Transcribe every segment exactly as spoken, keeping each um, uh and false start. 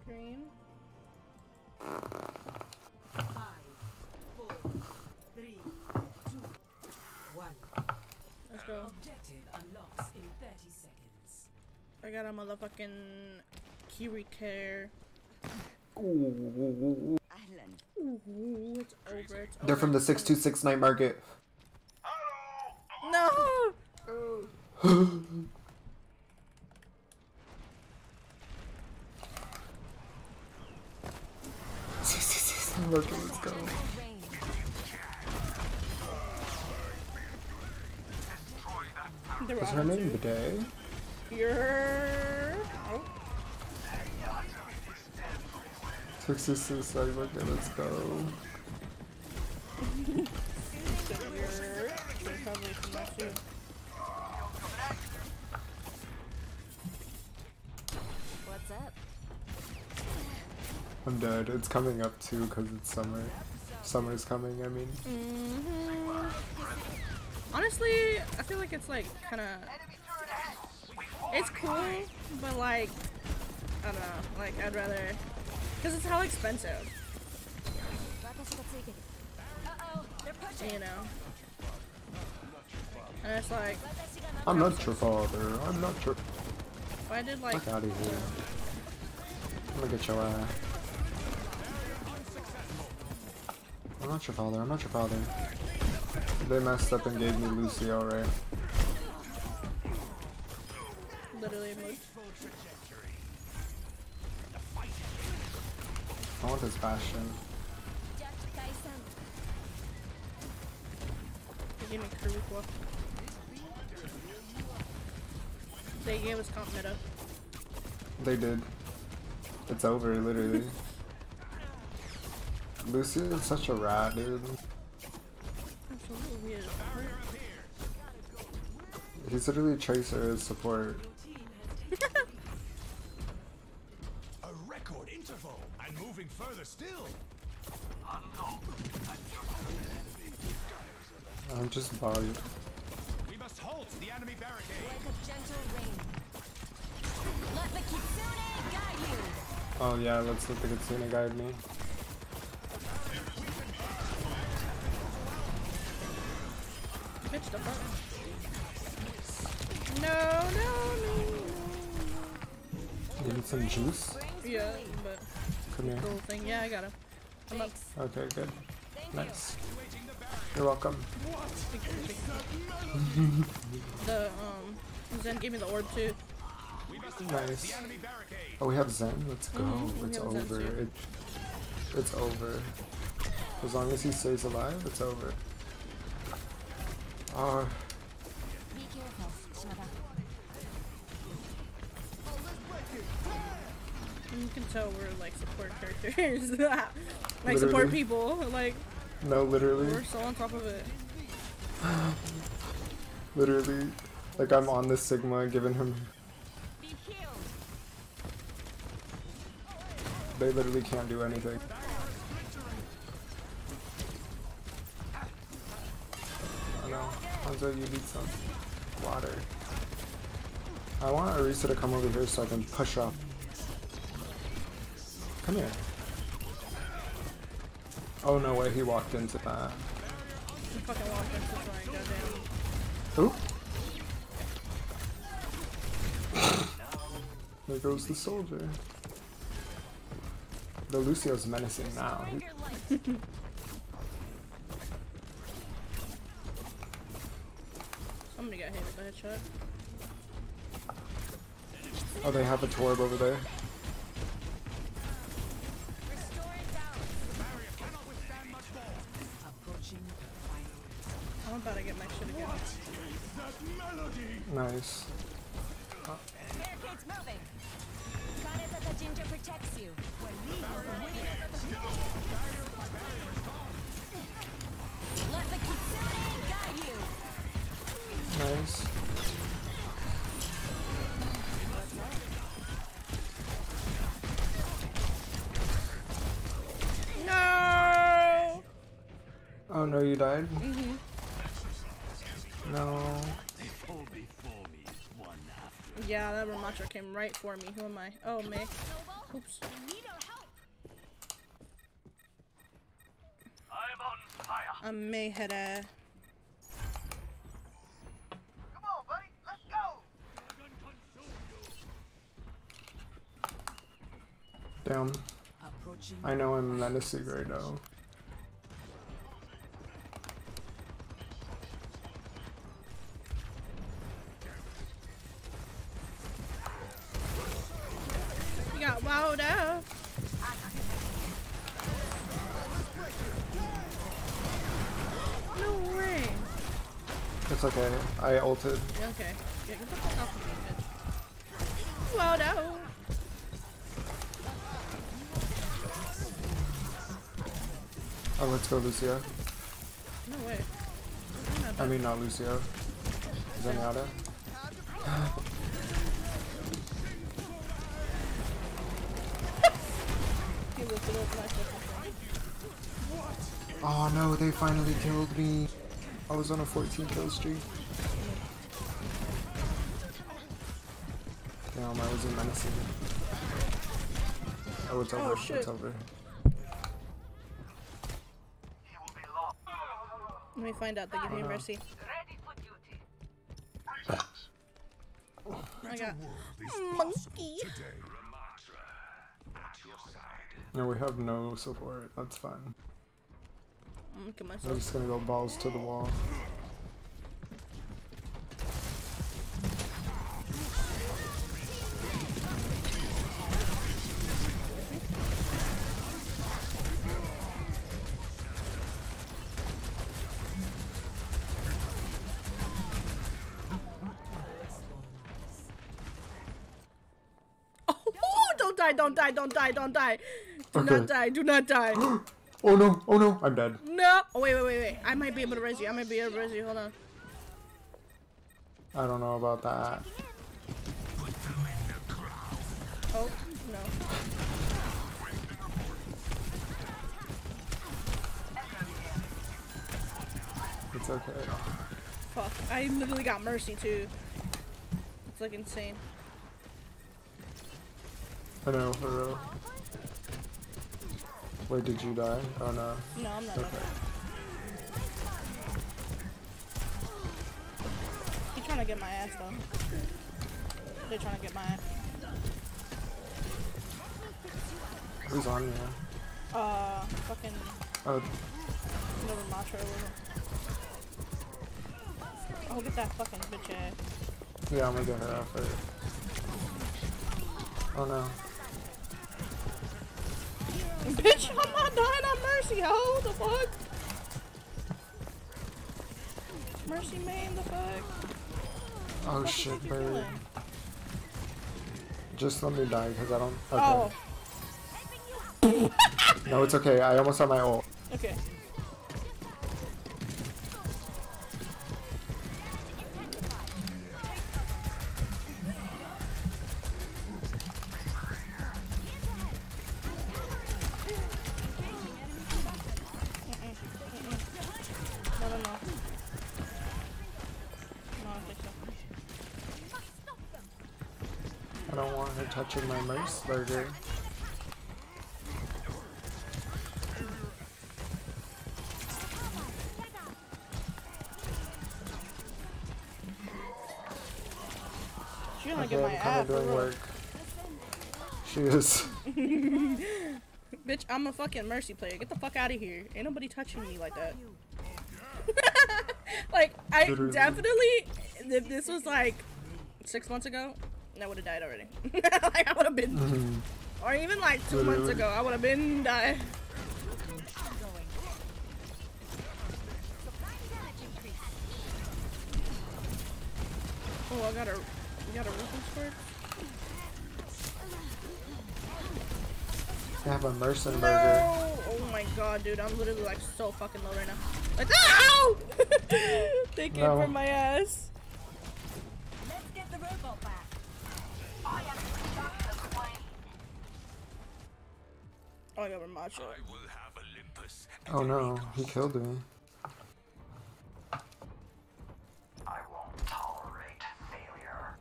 cream. Five, four, three, two, one. Let's go. Objective unlocks in thirty seconds. I got a motherfucking Kiwi care. Ooh. Ooh, it's over. It's over. They're from the six two six night market. No! Market, let's go. What's her name today? You're... Oh. six two six night market, let's go. What's up? I'm dead. It's coming up too because it's summer. Summer's coming, I mean. Mm-hmm. Honestly, I feel like it's like kind of... It's cool, but like... I don't know. Like, I'd rather... Because it's how expensive. You know? And it's like... I'm not your father. I'm not your... If I did like... Fuck out of here. I'm gonna get your ass. I'm not your father. I'm not your father. They messed up and gave me Lucy, alright. Literally moved. I want this Bastion. They gave me Kurukwa. They gave us comp meta. They did. It's over, literally. Lucy is such a rat, dude. Absolutely weird. He's literally Tracer as support. A record interval and moving further still. I'm just bugged. We must halt the enemy barricade. Like a gentle rain. Let the Kitsune guide you. Oh yeah, let's let the Kitsune guide me. Bitch, the fuck? No, no, no, You need some juice? no. Yeah, but Come here. cool thing. Yeah, I got him. I'm up. Okay, good. Nice. You're welcome. The um Zen gave me the orb too. Nice. Oh, we have Zen. Let's go. Mm-hmm. It's over. It, it's over. As long as he stays alive, it's over. Uh, Be careful, Shimada. You can tell we're like support characters. like Literally. support people. Like no, literally. we're so on top of it. Literally. Like I'm on the Sigma giving him... Be healed. They literally can't do anything. I know. Hanzo, you need some water. I want Arisa to come over here so I can push up. Come here. Oh no way, he walked into that. You fucking walked into trying goddamn. Oop. There goes the soldier. The Lucio's menacing now. He Somebody got hit with a headshot. Oh, they have a Torb over there. I'm about to get my shit again. Nice. Barricade's moving. Kaneta the Ginger protects you. Let the Kitsune guide you. Nice. No! Oh no, you died? Mm-hmm. No. Yeah, that Ramacho came right for me. Who am I? Oh, May. Oops. I may head a. Come on, buddy. Let's go. Damn. Approaching. I know I'm menacing right now. You got wowed out. No way. It's okay. I ulted. Yeah, okay. Yeah, get the fuck off of me, bitch. Wowed out. Oh, let's go, Lucio. No way. I mean, not Lucio. Zenyatta. He lifted up my fucking Oh no, they finally killed me. I was on a fourteen kill streak. Damn, I wasn't menacing. Oh, it's over. Oh, shit. It's over. He will be lost. Let me find out. They give me Uh-huh. mercy. Ready for duty. I got Is monkey. today. At your side. No, we have no support. That's fine. I'm looking I'm myself. just gonna go balls to the wall. Oh, don't die, don't die, don't die, don't die. Do Okay. not die, do not die. Oh no! Oh no! I'm dead. No. Oh, wait, wait, wait, wait. I might be able to res you. I might be able to res you. Hold on. I don't know about that. Oh, no. It's okay. Fuck. I literally got mercy, too. It's like insane. I know, for real. Wait, did you die? Oh no. No, I'm not. Okay. He's trying to get my ass, though. They're trying to get my ass. Who's on you? Uh, fucking. Oh, Never Matra or whatever. Oh, get that fucking bitch ass. yeah, I'm gonna get her out first. Oh no. Bitch, I'm not dying on Mercy, ho! The fuck? Mercy main, the fuck? Oh What the fuck shit, is you bird. doing? Just let me die because I don't. Okay. Oh, No, it's okay. I almost had my ult. okay. No, no, no. No, I don't think so. I don't want her touching my merce burger. She's gonna Okay, get my I'm kind ass. of doing for real. work. She is. Bitch, I'm a fucking Mercy player. Get the fuck out of here. Ain't nobody touching me like that. Like, I Literally. definitely, if this was like six months ago, I would have died already. Like, I would have been, Mhm. or even like two months Literally. ago, I would have been died. Oh, I got a, you got a rifle squirt? I have a mercenary burger. No! Oh my god, dude, I'm literally like so fucking low right now. Like, ow! They came No. for my ass. Let's get the robot back. I am the queen. Oh, I got a macho. I will have Olympus. Oh no, he killed me. I won't tolerate failure.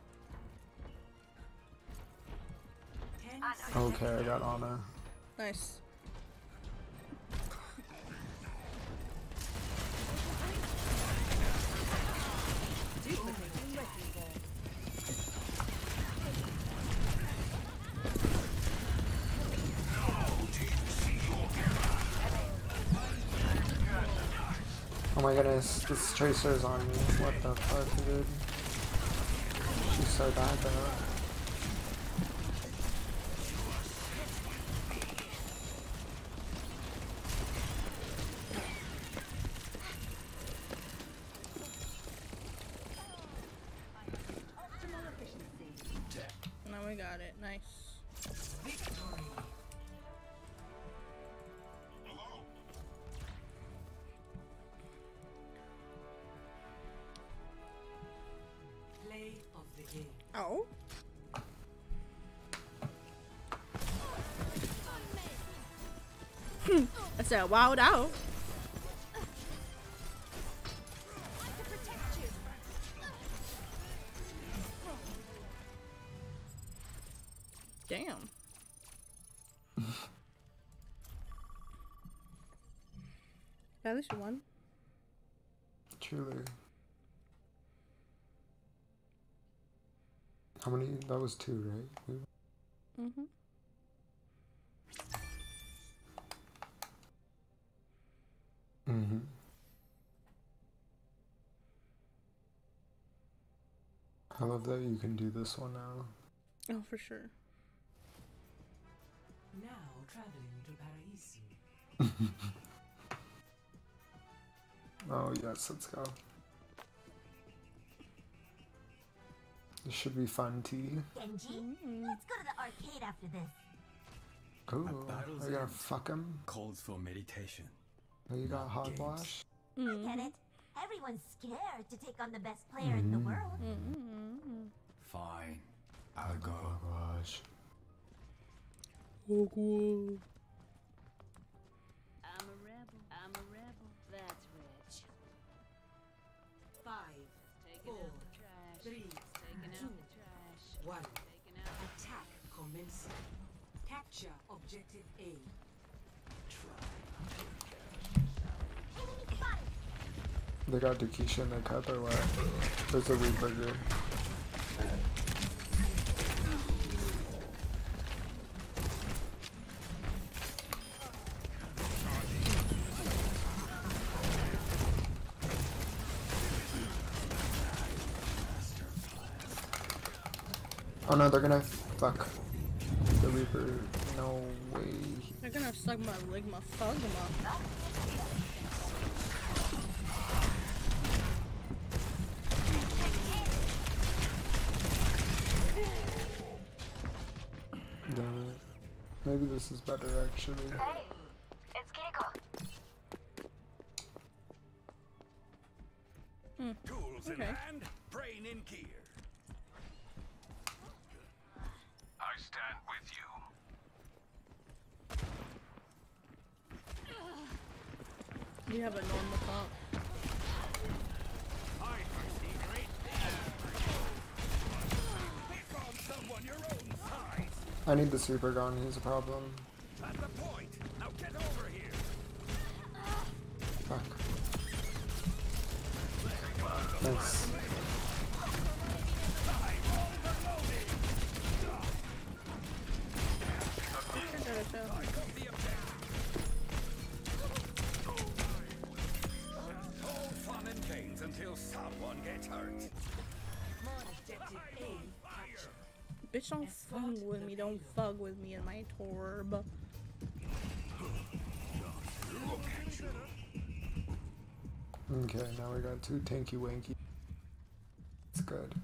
Ten Okay, I got Ana. Nice. my goodness, this Tracer's on me. What the fuck, dude? She's so bad though. Now we got it. Nice. Play of the game. Oh. I said wild out. Damn. At least you won. Truly. How many? That was two, right? Mm-hmm. Mm-hmm. I love that you can do this one now. Oh, for sure. Now traveling to Parisi. Oh yes, let's go. This should be fun, T. Genji, let's go to the arcade after this. Ooh, battle's are you gonna end. fuck him? Calls for meditation. Oh, you got Not hogwash? Get it? Everyone's scared to take on the best player in the world. Fine. I'll go. Hogwash. Oh, cool. I'm a rebel. I'm a rebel. That's rich. Five, Taking four, out the trash. three, Taking two, out the trash. one. Taking out the Attack commencing. Capture objective A. They got Dukisha and they cut their way. There's a weed burger. Oh no, they're gonna fuck the Reaper. No way. They're gonna suck my ligma fugma. Damn it. Maybe this is better actually. Hey, it's Kiriko. Tools in Okay. hand, brain in gear. I stand with you. You have a normal comp. I foresee great We found someone your own size. I need the Super gun, he's a problem. At the point. Now get over here. Fuck. Nice. All fun and games until someone gets hurt. Objective A captured. Bitch, don't fuck with me. Don't fuck with me in my torb. Okay, now we got two tanky wanky. It's good.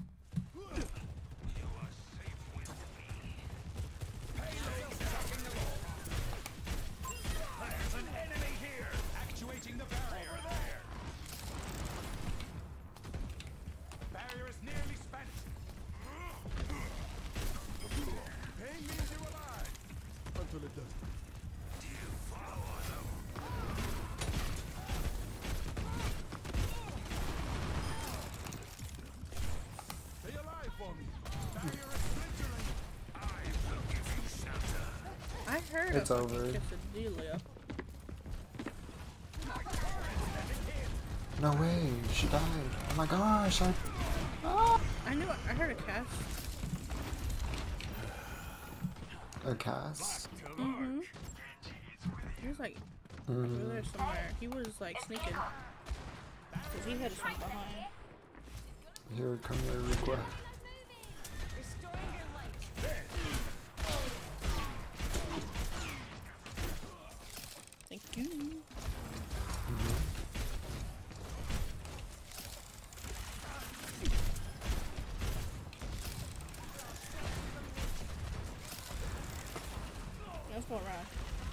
There's an enemy here, actuating the barrier there. Barrier is nearly spent. Pain means you're alive. Until it doesn't. Do you follow them? Stay alive for me. Barrier is splintering. I will give you shelter. I heard It's a fucking over. quesadilla. No way, she died. Oh my gosh, I... I knew. I heard a cast. A cast? Mm-hmm. He was like over there somewhere. He was like sneaking. Cause he hit us from behind. Here, come here, Requa. Restoring your light. Thank you. Mm-hmm. Let's go around.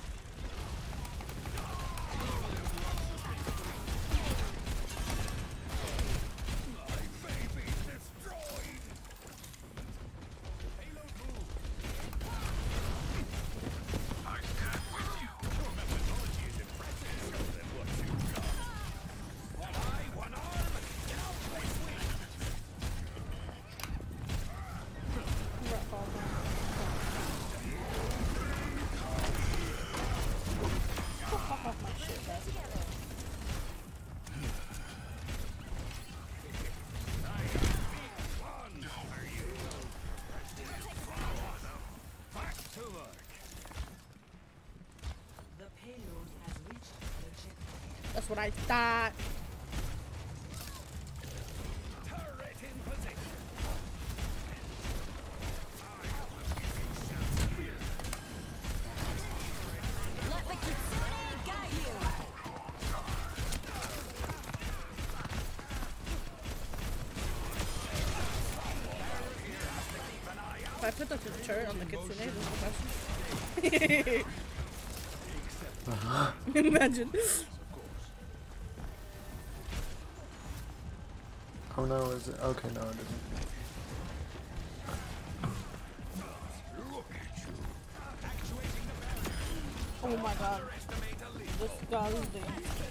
The payload has reached the checkpoint. That's what I thought. Let the Kitsune guide you. If I put the turret on the Kitsune, this is Uh-huh. imagine. Oh no, is it? Okay, no, it isn't. Oh my god. Disgusting.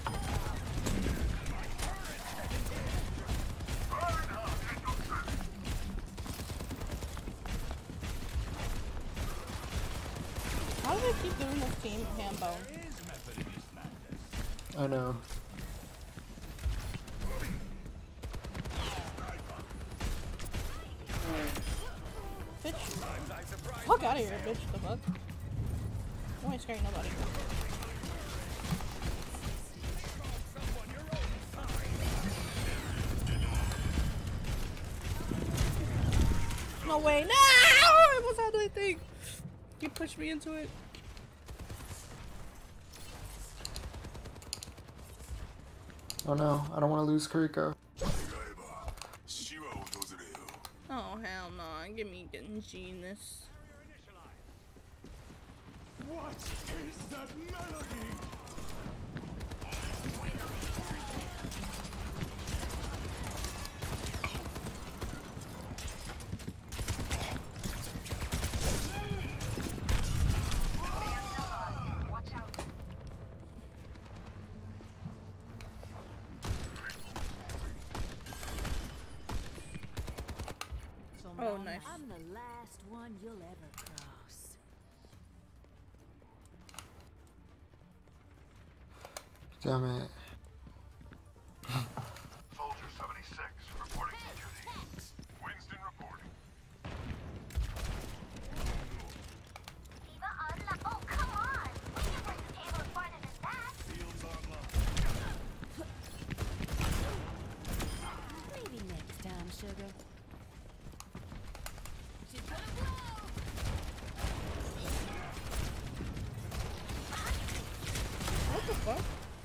How do they keep doing this team Hambo? I know. Bitch. Fuck out of here, bitch. The fuck? You ain't scaring nobody. No way. No! I almost had that thing. You pushed me into it. Oh no, I don't want to lose Kuriko. Oh hell no. Give me Genji in this. What is that melody? Watch out. So Oh, now nice. I'm the last one you'll ever cross. Damn it. Soldier seventy-six reporting to duty. Winston reporting. Diva unlock. Oh, come on. You wasn't able to find it as that. Fields online. Maybe next time, sugar. What the fuck?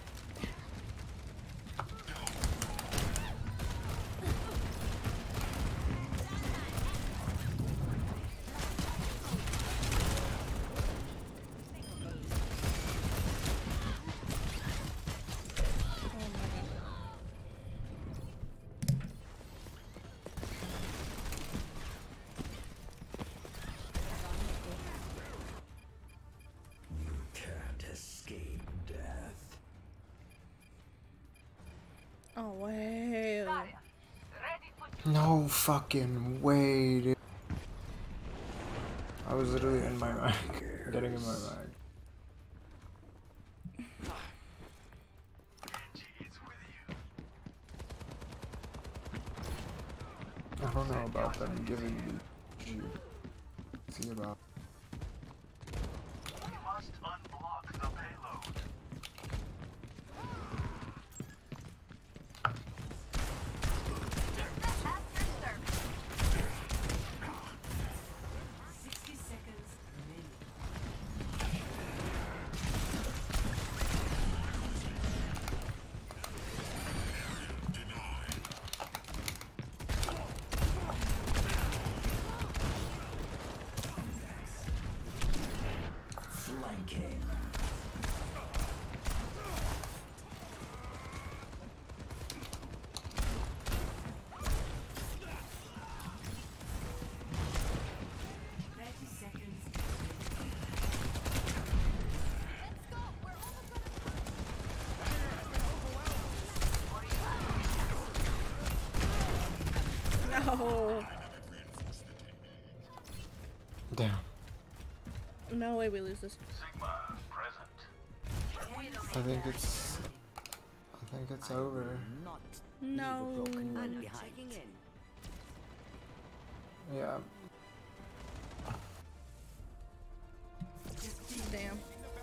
Can't escape death. Oh way. Ready for No fucking way, dude. I was literally in my bag. Getting in my bag. It's with you. I don't know about them giving me G. See about. We must unblock the payload. thirty seconds. No. Damn. No way we lose this. I think it's. I think it's over. Not No. and checking in. Yeah. Damn.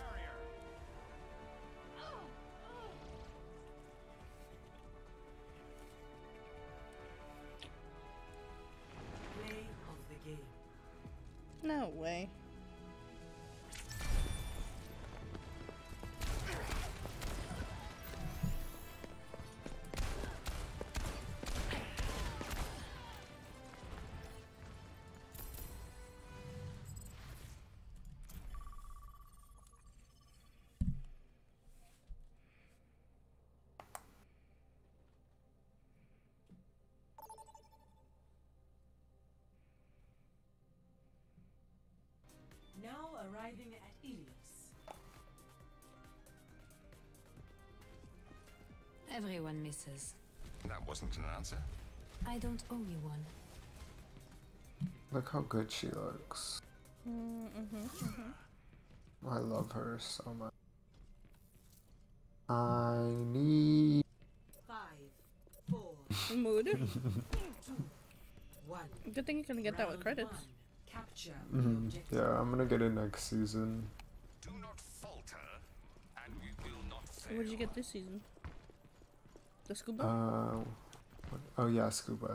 Play of the game. No way. Now arriving at Ilios. Everyone misses. That wasn't an answer. I don't owe you one. Look how good she looks. Mm-hmm, mm-hmm. I love her so much. I need. Five, four, Mood. one. Good thing you can get that with Round credits. one. Capture Mhm. the objective. Yeah, I'm gonna get it next season. Do not falter, and we will not fail. What did you get this season? The scuba? Uh, what- oh yeah, scuba.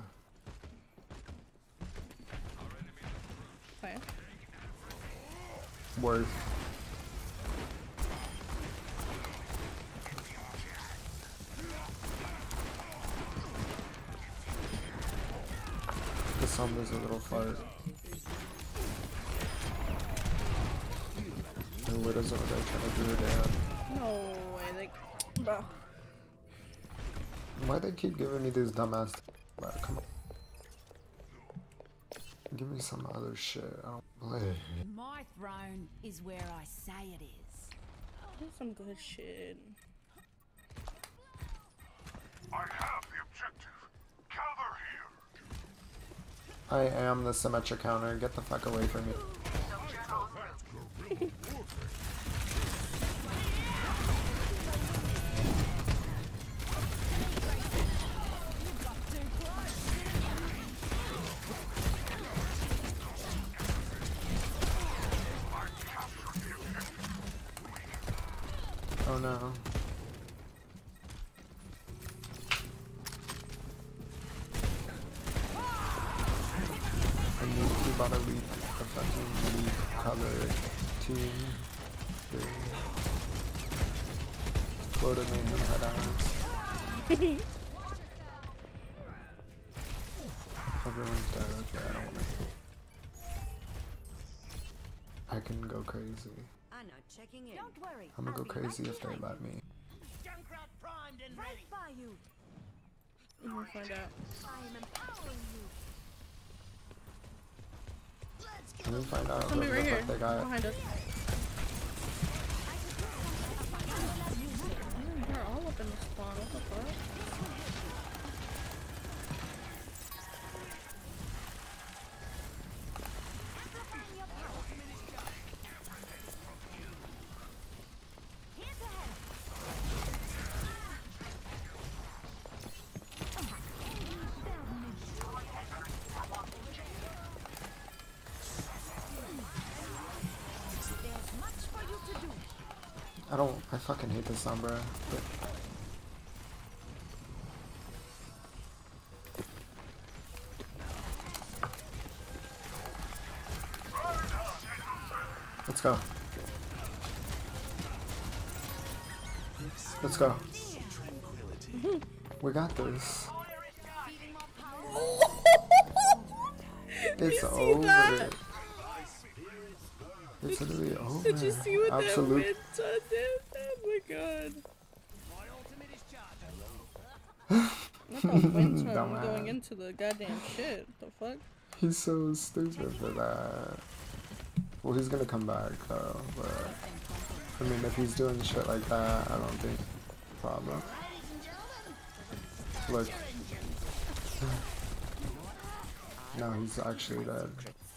Fire. Worth. The sun is a little fart. And Widow's over there trying to do her dad. No way, like, bro. Why they keep giving me these dumbass? Like, come on. Give me some other shit. I don't play. My throne is where I say it is. That's some good shit. I have the objective. Gather here. I am the Symmetra counter. Get the fuck away from me. Oh no. I need to bought a lead, a fucking lead color team thing. Floated me in the head eyes. Everyone's dead, okay, I don't wanna. I can go crazy. Anna checking in. Don't worry. I'm gonna go I'll be crazy right if they behind let me. Right by you. We'll find out. I am empowering you. Can we find out Somebody what right the here. fuck they got? Behind us. Mm, they're all up in the spawn. What the fuck? I don't. I fucking hate this Sombra. But let's go. Let's go. We got this. It's see over. that? It's literally over. Did you see what Absolute. that Winter did? Oh my god. Not the wind from Dumbass. going into the goddamn shit. The fuck? He's so stupid for that. Well, he's gonna come back though, but I mean, if he's doing shit like that, I don't think problem. Look. No, he's actually dead.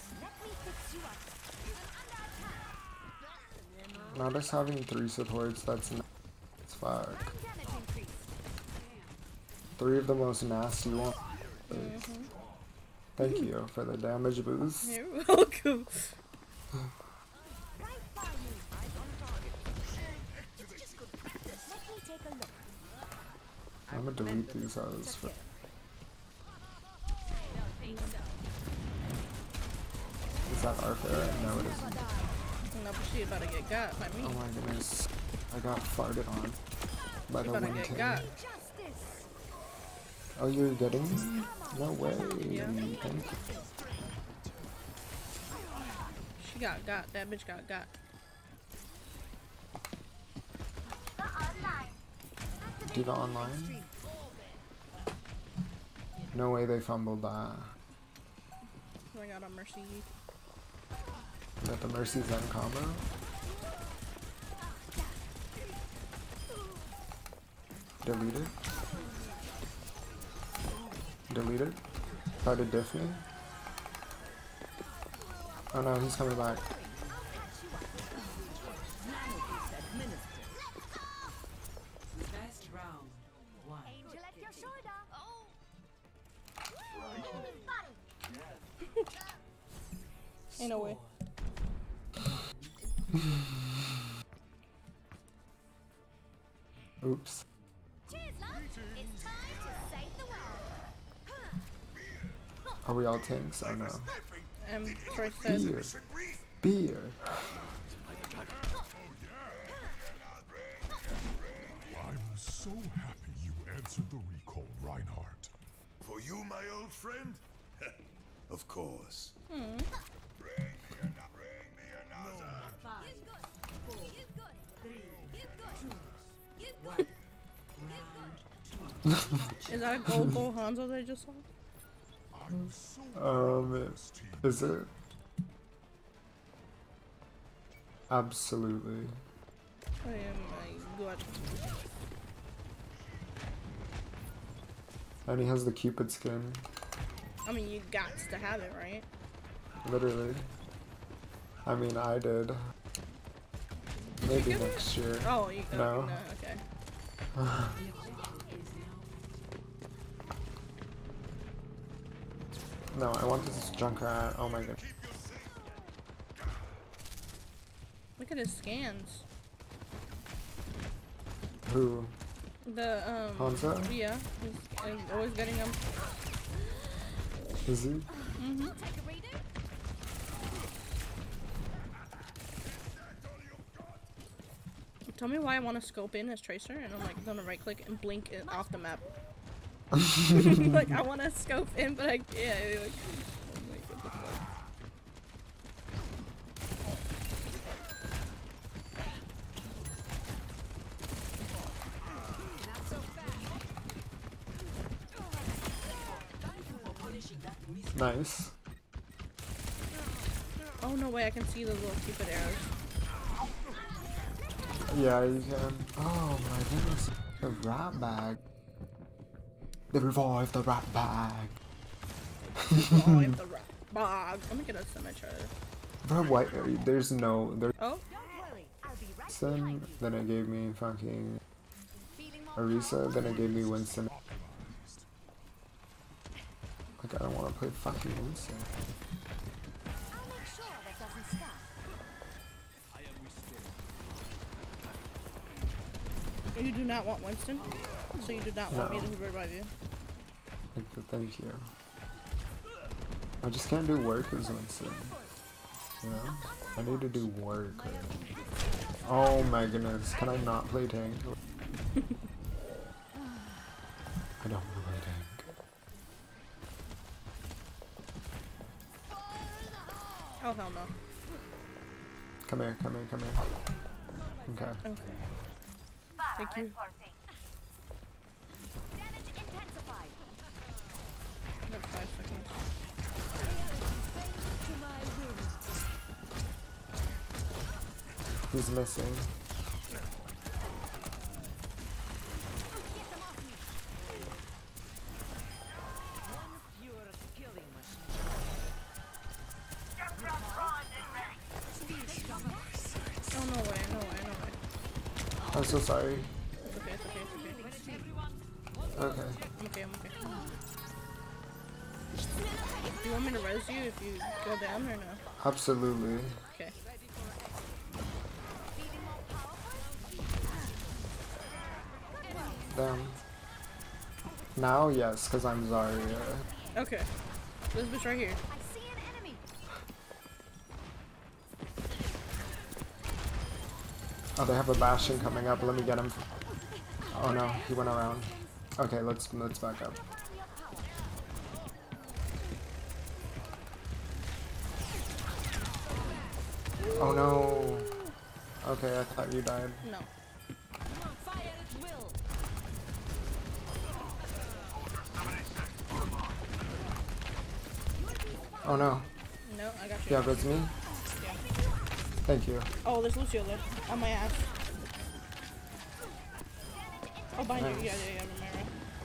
Not us having three supports, that's n it's fuck. Three of the most nasty ones. Mm-hmm. Thank you for the damage boost. You're welcome. I'm gonna delete these as for Is that our fair? No, it isn't. No, but she about to get got by me. Oh my goodness. I got farted on by She the about to wind get king. got. Oh, you're getting me? No way. Yeah. Thank you. She got got. That bitch got got. Diva online? No way they fumbled that. Oh, I got a Mercy. Got the Mercy Zen combo. Deleted. Deleted. Tried to diff me. Oh no, he's coming back. Best round one. Angel at your shoulder. Oh. Ain't no way. Oops. Cheers, love. It's time to save the world. Are we all tanks? Oh no. Um, Troy said. Beer. Beer. I'm so happy you answered the recall, Reinhardt. For you, my old friend? Of course. Hmm. Bring me an- bring me another. Five, four, You good. three, You good. You one. good. Round two. Is that a gold bull Hanzo they just saw? I'm so Um, proud of this team. is it? Absolutely. Oh my god. And he has the Cupid skin. I mean, you got to have it, right? Literally. I mean, I did. Maybe get it? next year. Oh, you got No. no, okay. The objective is now No, I want this Junkrat. Oh my god. Look at his scans. Who? The, um... Hanzo? Yeah. He's uh, always getting them. Is he? Mm-hmm. Take a reading. Tell me why I want to scope in as Tracer, and I'm like gonna right click and blink it off the map. Like, I want to scope in, but I can't. Like, I'm like, what the fuck? Nice. Oh, no way, I can see those little stupid arrows. Yeah, you can. Oh my goodness. The rat bag. They revived the rat bag. Oh, I have the rat bog. Let me get a symmetry. Bro, what? There's no. There's Oh, Don't worry. I'll be right Winston, behind you. then it gave me fucking Feeling more Arisa, then it gave me Winston. Like, I don't want to play fucking Winston. I'll make sure that doesn't stop. you do not want Winston? So you do not want me No. to revive you? Like, the thank you. I just can't do work as Winston. You know? I need to do work. Oh my goodness. Can I not play tank? I don't want to play tank. Oh, hell no. Come here, come here, come here. Okay. Okay. Thank you. Damage intensified. About five seconds. To my wound. He's missing. Get them off me. One fewer killing machine. Oh, no way, no way, no way. I'm so sorry. It's okay, it's okay, it's okay. Okay. I'm okay, I'm okay. Do you want me to res you if you go down or no? Absolutely. Okay. Damn. Now, yes, because I'm Zarya. Okay. This bitch right here. I see an enemy. Oh, they have a Bastion coming up. Let me get him. Oh no, he went around. Okay, let's let's back up. Oh no. Okay, I thought you died. No. Fire at will. Oh no. No, I got you. Yeah, that's me. Yeah. Thank you. Oh, there's Lucio there. On my ass. Oh, behind you. Nice. Yeah, yeah, yeah, Romero.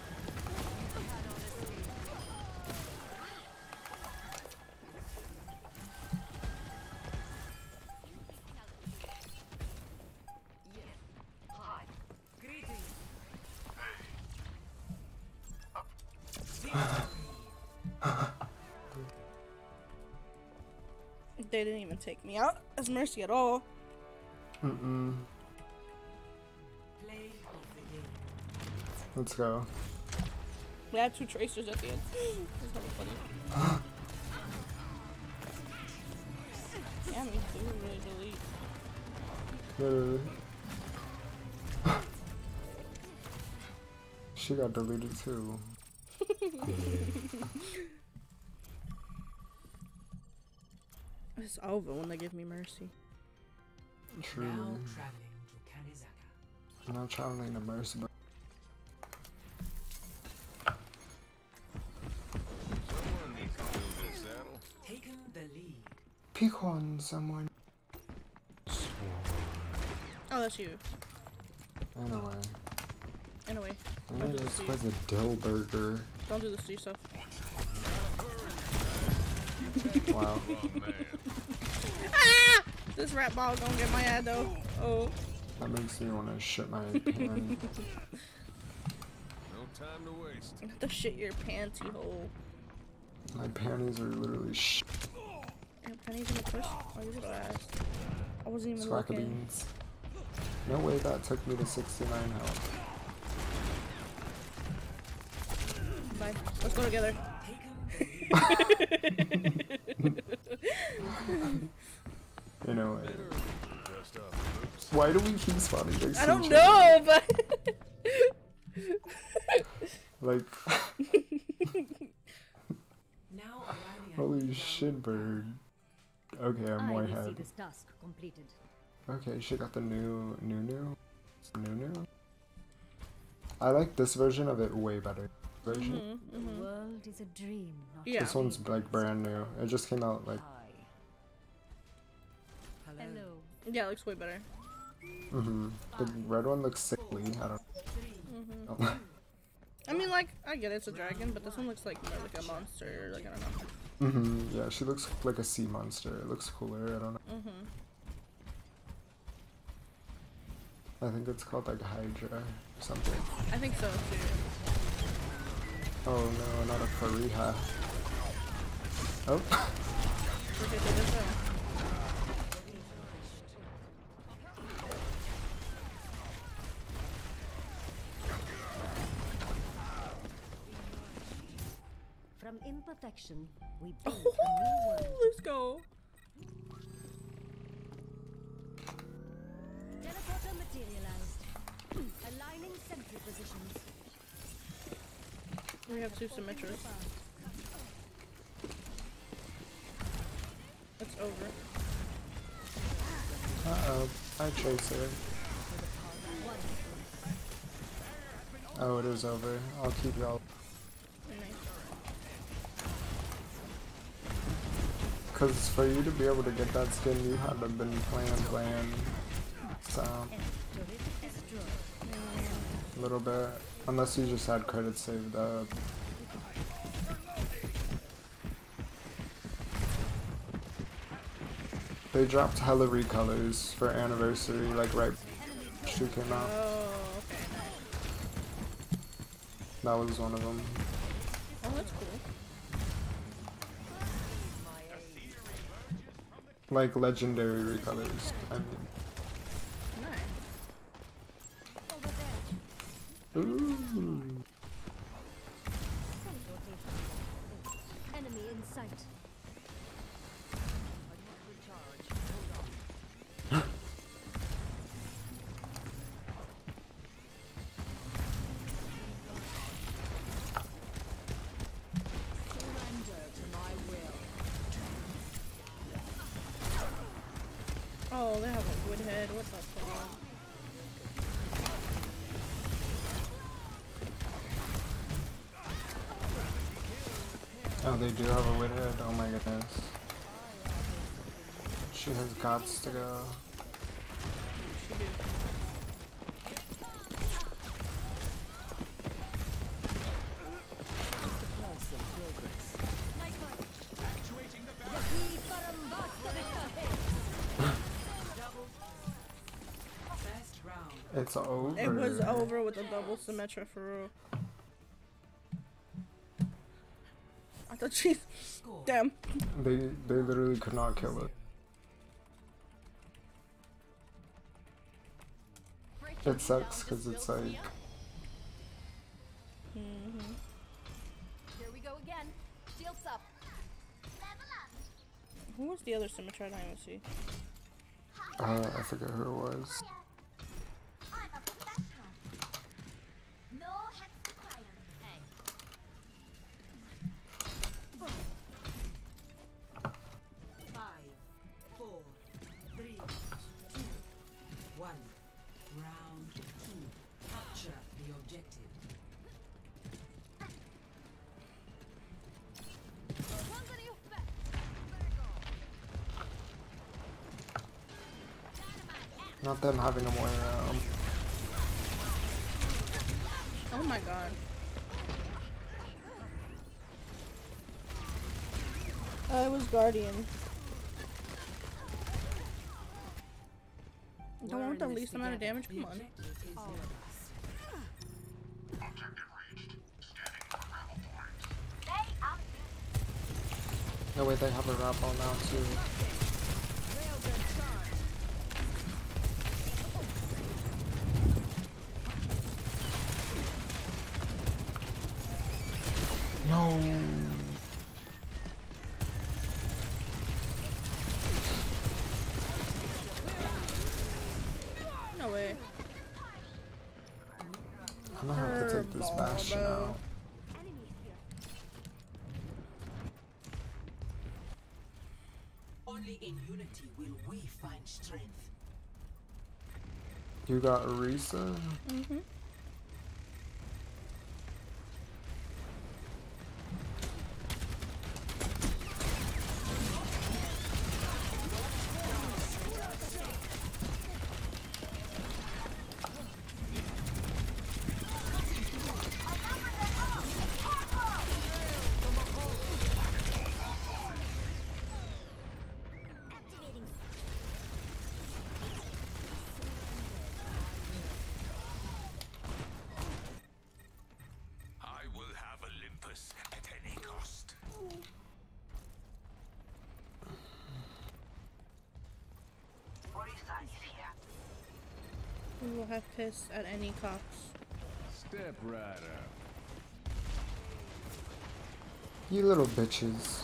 They didn't even take me out as Mercy at all. Mm-mm. Play of the game. Let's go. We had two tracers at the end. That's kind of funny. Yeah, me too. Really delete. Literally. She got deleted too. It's over when they give me Mercy. Truly. Now traveling to Kanizaka. I'm not traveling to Mercy, but Someone needs to build this saddle. Taken the lead. pick on someone. Oh, that's you. Anyway. Anyway, I mean, this was a dill burger. don't do this to yourself. Wow. Oh man. Ah! This rat ball gonna get my ad though. Oh. That makes me want to shit my pants. No time to waste. You have to shit your panty hole. My panties are literally sh. Your panties in the push? Oh, you little ass. I wasn't even Swacka looking. beans. No way that took me to sixty-nine health. Bye. Let's go together. You know what? Just up. Oops. Why do we keep spawning next I to don't each other? know, but Like, Now arriving at holy Nidal shit, bird. Okay, I'm I way will see ahead. this task completed. Okay, she got the new Nunu. Nunu. I like this version of it way better. Version. Mhm, The mhm. world is a dream, not Yeah. This one's like brand new. It just came out like. Hello. Yeah, it looks way better. Mhm. The red one looks sickly. I don't. Mhm. know. I mean, like, I get it, it's a dragon, but this one looks like more like a monster. Like, I don't know. Mhm. Yeah, she looks like a sea monster. It looks cooler. I don't know. Mhm. I think it's called like Hydra or something. I think so too. Oh no, not a Fariha. Oh. Okay, so this one. From imperfection, we build a new world. Let's go. Teleporter materialized. Aligning sentry positions. We have two Symmetras. It's over. Uh-oh. I Tracer. Oh, it is over. I'll keep y'all. Because for you to be able to get that skin, you had to have been playing, playing. So, a little bit. Unless you just had credits saved up. They dropped hella recolors for anniversary, like right before she came out. Oh, okay, nice. That was one of them. Oh, that's cool. Like legendary recolors. I mean. Nice. Ooh. Enemy in sight. Oh, they have a wood head. What the fuck? Oh, they do have a widowhead. Oh my goodness. She has gots to go. It's over. It was over with a double Symmetra for real. I thought she. Damn. They they literally could not kill it. It sucks because it's like. Mm-hmm. Here we go again. Shields up. Who was the other Symmetra? I don't even see. Uh, I forget who it was. I'm a professional. No hacks required. Hey. Five, four, three, two, one. Round two. Capture the objective. Not them having them way around. Oh my god. I was Guardian. Don't want the least amount of damage. Come on. No way, they have a wrap on now too. No. No way. I'm gonna have to take this Bastion out. Only in unity will we find strength. You got Orisa? Mm-hmm. I will have Olympus at any cost. We will have piss at any cost. Step right up. You little bitches.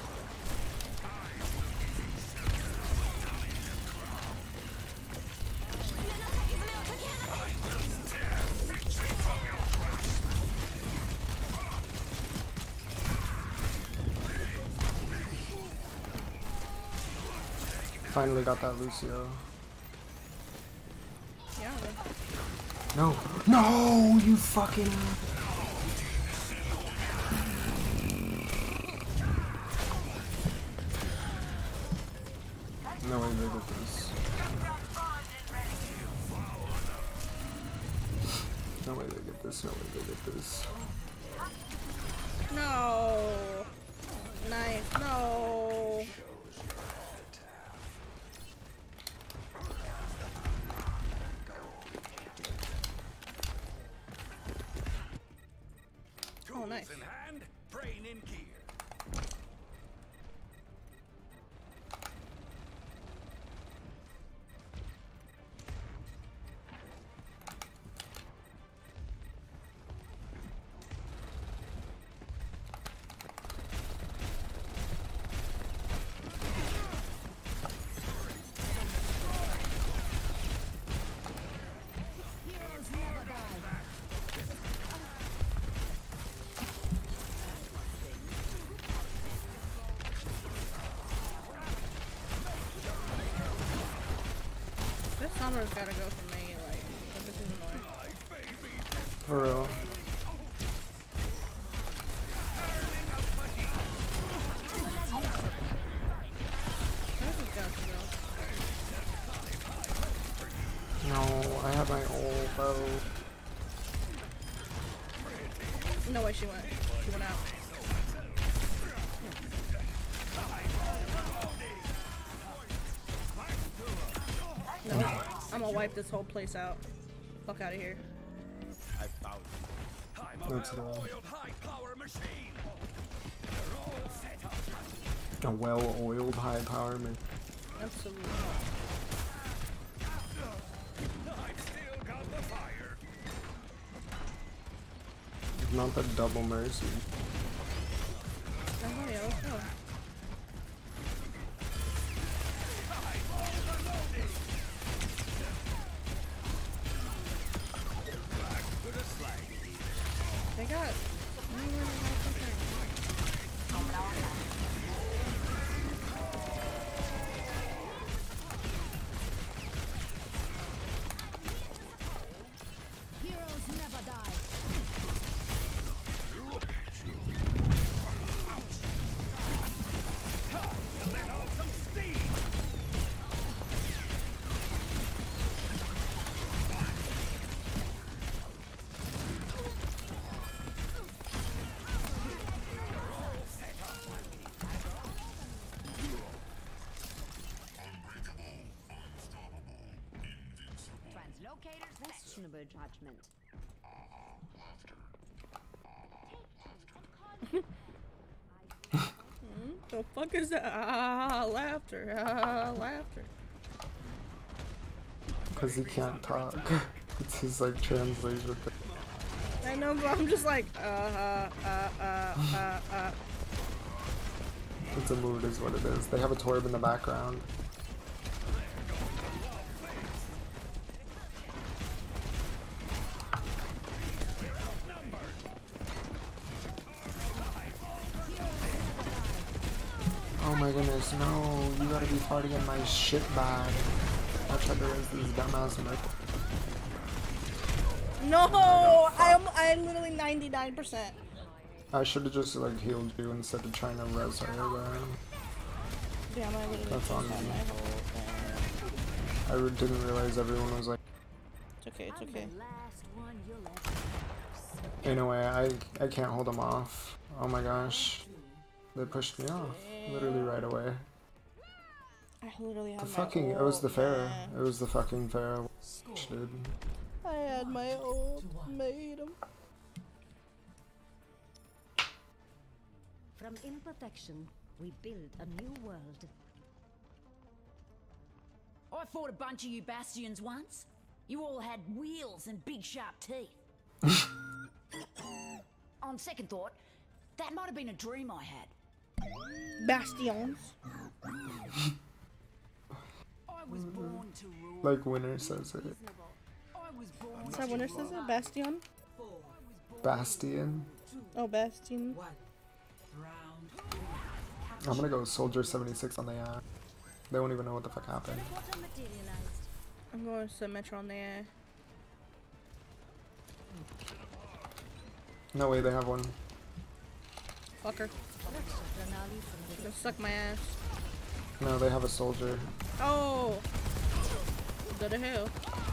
Finally got that Lucio. No. No, you fucking. No way they did this. No way they get this. No way they get this. No. Nice. No. Oh, nice. In hand, brain in gear. This summer's gotta go for me, like, this is annoying. For real. Where's this guy to go? No, I have my old bow. No way she went. She went out. No, I'm gonna wipe this whole place out. Fuck out of here. I found you. That's the Oiled high power machine. a well-oiled high power man. Absolutely. I've still got the fire. Not the double mercy. Oh, yeah, let's go. They got. Heroes never die. Translocators questionable judgment. The fuck is that? Ah, laughter. Ah, laughter. Because he can't talk. It's his like translation thing. I know, but I'm just like, uh, uh, uh, uh, uh, uh. It's a mood is what it is. They have a Torb in the background. Oh my goodness, no, you gotta be farting in my shit bag. I tried to raise these dumbass and No, I'm, I'm literally ninety-nine percent. I should have just like healed you instead of trying to res her, but Damn, I literally That's just on had me. my whole thing. I re- didn't realize everyone was like, It's okay, it's okay. Last one you'll ever in a way, I, I can't hold them off. Oh my gosh. They pushed me off, literally right away. I literally had The my fucking, it was the ult, Pharah. man. It was the fucking Pharah. Dude. I had my ult, made him. From imperfection, we build a new world. I fought a bunch of you bastions once. You all had wheels and big sharp teeth. On second thought, that might have been a dream I had. Bastions. I was born to rule. Like Winner says it. I was born Is that winner says it? Bastion? Bastion. Oh, Bastion. I'm gonna go Soldier seventy-six on the app. They won't even know what the fuck happened. I'm going to Metro on the air. No way, they have one. Fucker. Gonna suck my ass. No, they have a soldier. Oh! Go to hell.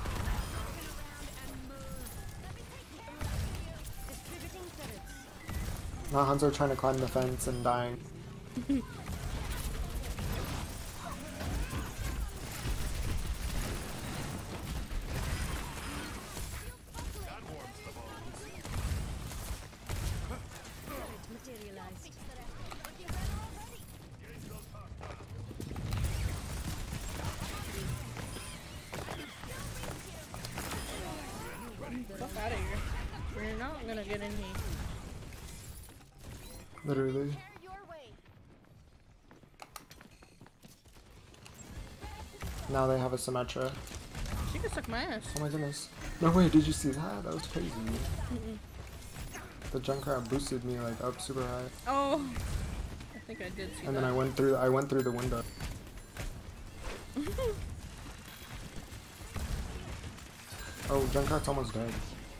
Now Hanzo trying to climb the fence and dying. Fuck out of here. We're not gonna get in here. Literally. Now they have a Symmetra. She could suck my ass. Oh my goodness. No way, did you see that? That was crazy. Mm-mm. The Junkrat boosted me like up super high. Oh! I think I did see And that. then I went through I went through the window. Oh, Junkrat's almost dead.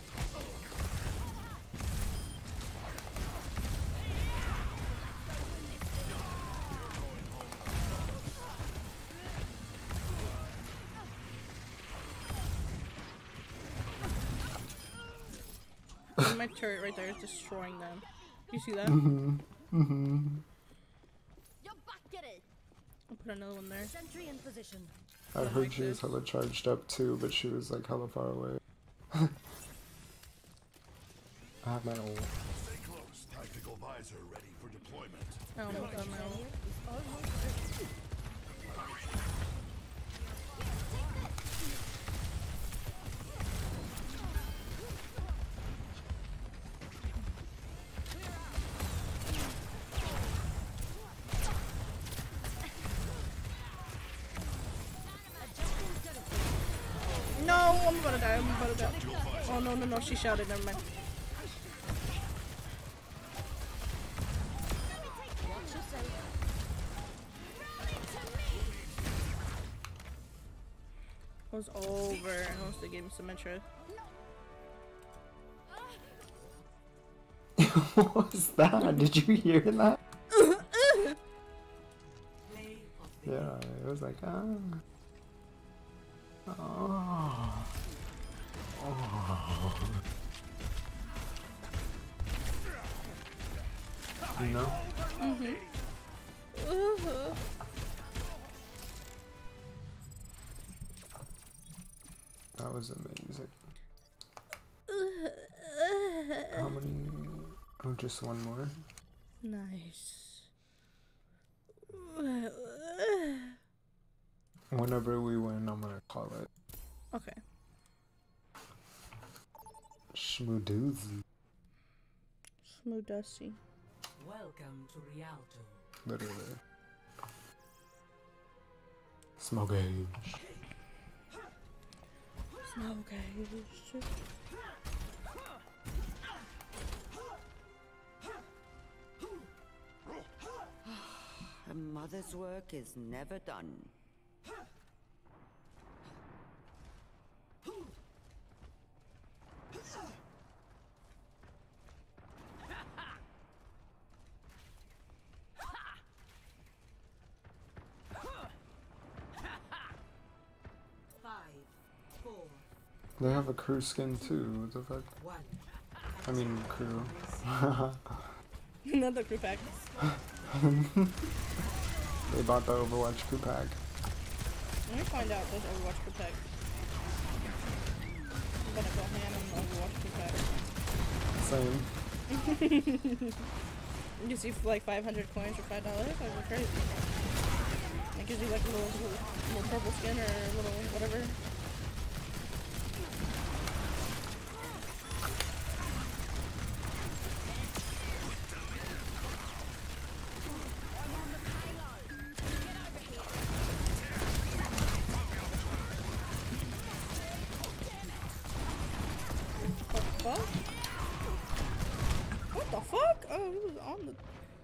My turret right there is destroying them. You see that? Mm-hmm. Mm-hmm. I'll put another one there. Sentry in position. I Something heard like she was this. hella charged up too, but she was like hella far away. I have my ult. Stay close. Tactical visor ready for deployment. I don't know what that meant. No, I'm about to die. I'm about to die. Oh no, no, no. She shouted. Never mind. It was over once they gave me Symmetra. What was that? Did you hear that? Yeah, it was like, ah. Oh. Oh. You know? Mm-hmm. Uh-huh. That was amazing. How many? Oh, just one more? Nice. Whenever we win, I'm gonna call it Okay. Schmoodoozy. Smooth dusty. Welcome to Rialto. Literally. Smoke age. Smoke age. A mother's work is never done. Five, four, They have a crew skin too. What the fuck? one. I mean, crew. Another crew pack. They bought the Overwatch crew pack. Let me find out this Overwatch crew pack. I'm gonna go ham on the Overwatch crew pack. Same. You see like five hundred coins for five dollars? That was crazy. It gives you like a little, little, little purple skin or a little whatever. What the fuck? What the fuck? Oh, he was on the...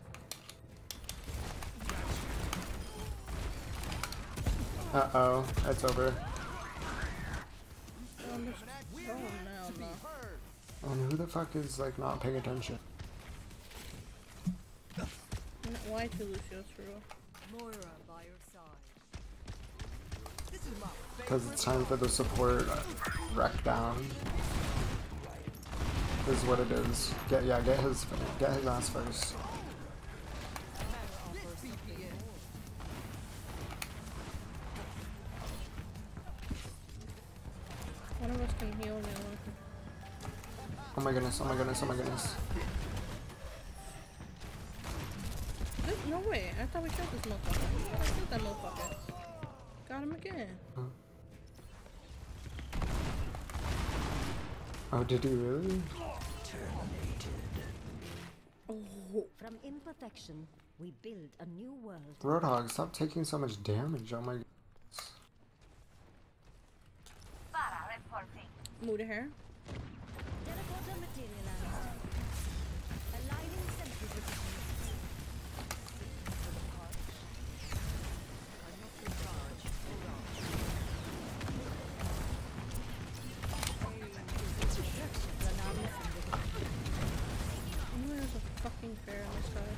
Uh-oh, that's over. Oh, no, no. And who the fuck is like not paying attention? Why to Lucio's for real? Moira by your side. This is my Because it's time for the support wreck down. Is what it is. Get yeah, get his get his ass first. One of us can heal me. Oh my goodness, oh my goodness, oh my goodness. This, no way, I thought we killed this motherfucker. I killed that motherfucker. Got him again. Huh. Oh, did you really? Oh. From imperfection, we build a new world. Roadhog, stop taking so much damage, oh my goodness. Para reporting. Move to hair. Teleporter materialized. Aligning sentry positions. There's a fucking bear on this side.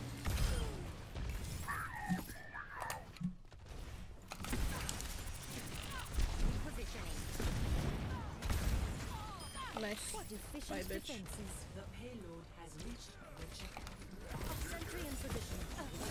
Nice. What Bye, efficient bitch. defenses. The payload has reached the checkpoint. Sentry in position.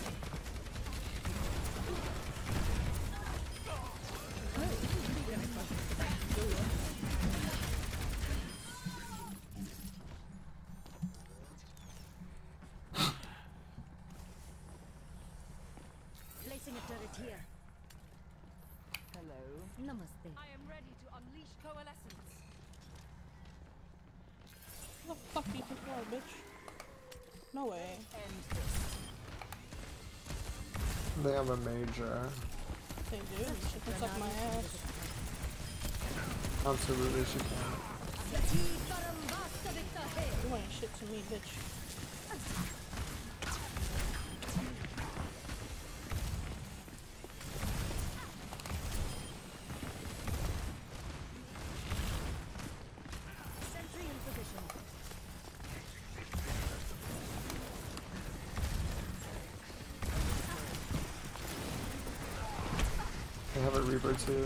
Placing a turret here. hello. Namaste. I am ready to unleash coalescence. What the fuck you took out, bitch? No way. They have a major. They do. She can suck my ass. Absolutely she can. You ain't shit to me, bitch. Sentry in position. They have a Reaper too.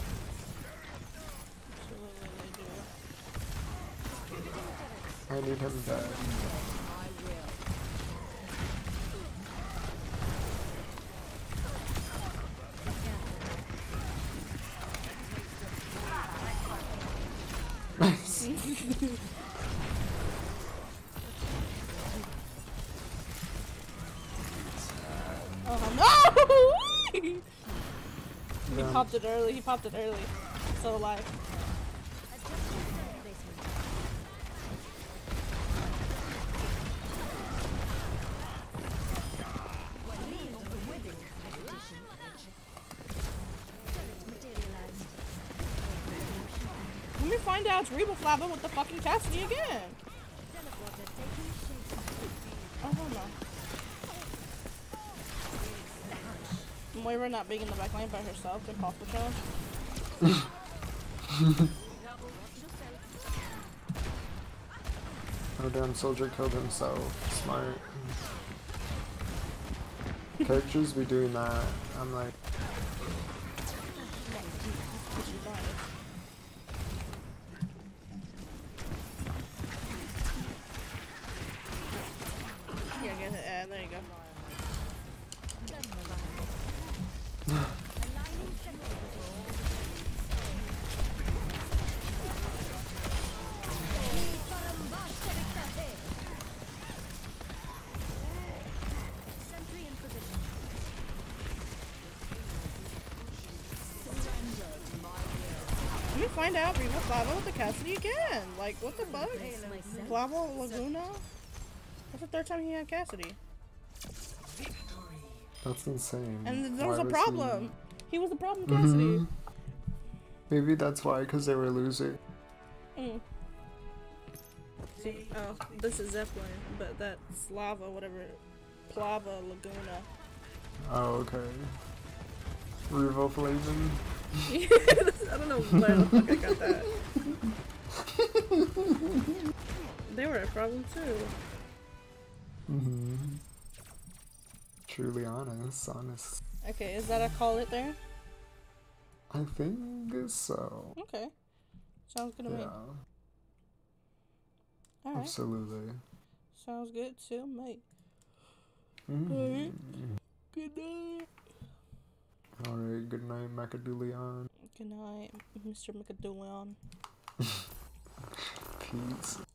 Absolutely they do. I need him dead. Nice. Oh no! He Yeah. popped it early. He popped it early. So like, Adjusting sentry placement. Turret materialized. let me find out it's Reba flapping with the fucking Cassidy again. Teleporter taking shape. Oh no. Moira not being in the back line by herself, impossible challenge. Oh damn, Soldier killed himself. Smart. Characters be doing that. I'm like, Yeah, get it. Uh, there you go. Aligning sentry position. Sentry in position. Let me find out Reba Flava with the Cassidy again. Like, what the fuck? Myself. Flava Laguna? That's the third time he had Cassidy. that's insane. And there was Why a he- problem. He was the problem, Cassidy. Mhm. Maybe that's why, because they were losing. Mm. See, oh, this is Zeppelin, but that's lava, whatever. Plava Laguna. Oh, okay. Revoflavin. I don't know where the fuck I got that. problem too. Mm-hmm. Truly honest, honest. Okay, is that a call it there? I think so. Okay. Sounds good to me. Yeah. Alright. Absolutely. Sounds good to me. Mm-hmm. Alright. Good night. Alright, good night, Macaduleon. Good night, Mister McAdooleon. Peace.